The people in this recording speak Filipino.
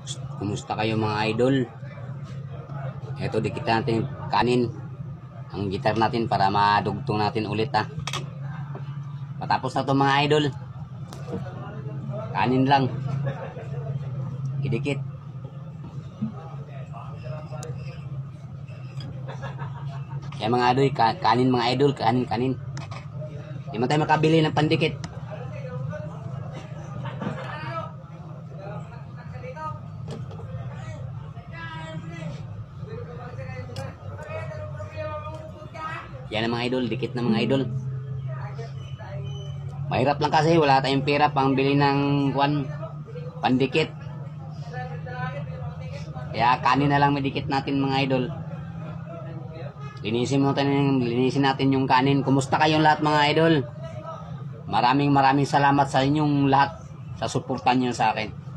Kumusta kayo mga idol? Ito, dikit natin kanin ang gitar natin para madugtong natin ulit ha. Patapos na to mga idol. Kanin lang. Idikit. Kaya mga idol, kanin mga idol, kanin. Di man tayo makabili ng pandikit. Yan ang mga idol, dikit na mga idol. Mahirap lang kasi wala tayong pera pang bili ng pandikit. Kaya kanin na lang medikit natin mga idol. Linisin natin yung kanin. Kumusta kayong lahat mga idol? Maraming salamat sa inyong lahat sa suporta niyo sa akin.